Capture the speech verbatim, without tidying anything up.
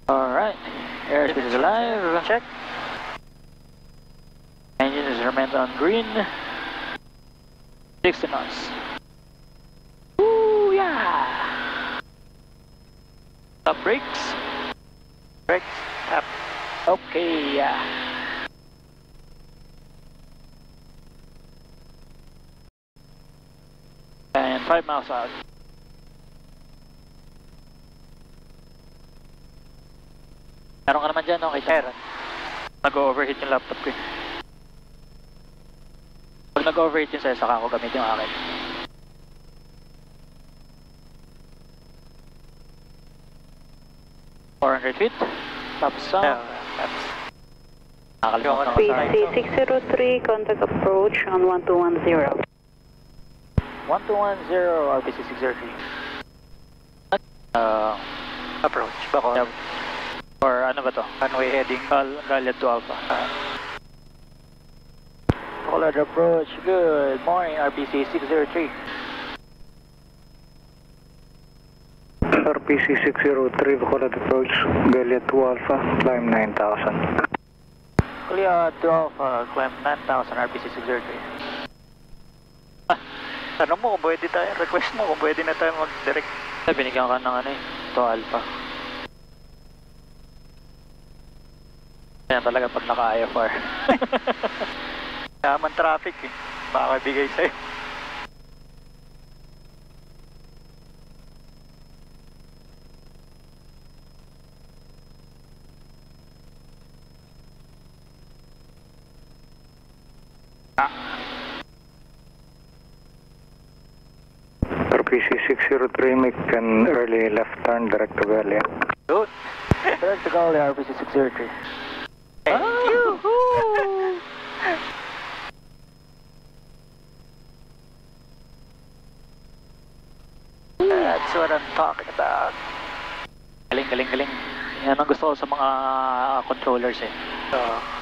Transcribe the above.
Alright, airspace is alive. Check. Engine is remained on green. sixty knots. Ooh, yeah! Stop brakes. Brakes. Tap. Okay, yeah. And five miles out. Meron ka naman dyan, okay? Meron. Nag-overheat yung laptop ko. Pag nag-overheat yun sa'yo, saka ako gamit yung akin. four hundred feet. Top sound. Yeah, taps. Nakakalimutan ko P sa C six zero three, contact approach on one two one zero. one two one zero, R P C six zero three. Uh, Approach. Bacolod. yeah. Or ano ba to? Runway heading. Gal Galia to Alpha. Bacolod approach. Good morning, R P C six zero three. R P C six zero three, Bacolod approach, Galia to Alpha, climb nine thousand. Galia to Alpha, climb nine thousand, R P C six zero three. Tanong mo kung pwede tayo, request mo kung pwede na tayo mag-direct. Binigyan ka ng ano eh, to Alpha. Kaya talaga pag naka-I F R. Yaman traffic eh. Baka bigay sa'yo. R P C six zero three, make an early left turn direct to Galia. Good. Direct to Galia, R P C six zero three. Thank you. That's what I'm talking about. Galing, galing, galing. Yan ang gusto ko sa mga controllers eh. So,